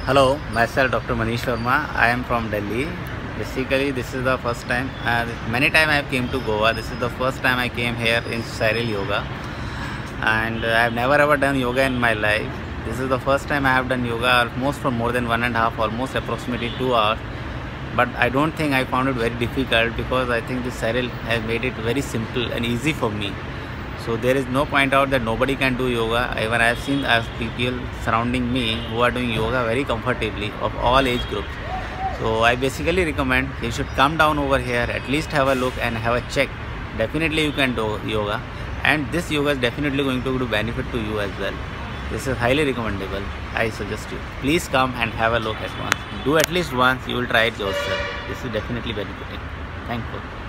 Hello, myself Dr. Manish Sharma. I am from Delhi. Basically, this is the first time. Many times I have came to Goa. This is the first time I came here in Cyril Yoga, and I have never ever done yoga in my life. This is the first time I have done yoga almost for more than 1.5, almost approximately 2 hours. But I don't think I found it very difficult because I think this Cyril has made it very simple and easy for me. So there is no point out that nobody can do yoga. Even I have seen people surrounding me who are doing yoga very comfortably of all age groups. So I basically recommend you should come down over here, at least have a look and have a check. Definitely you can do yoga, and this yoga is definitely going to do benefit to you as well. This is highly recommendable. I suggest you. Please come and have a look at once. Do at least once, you will try it yourself. This is definitely benefiting. Thank you.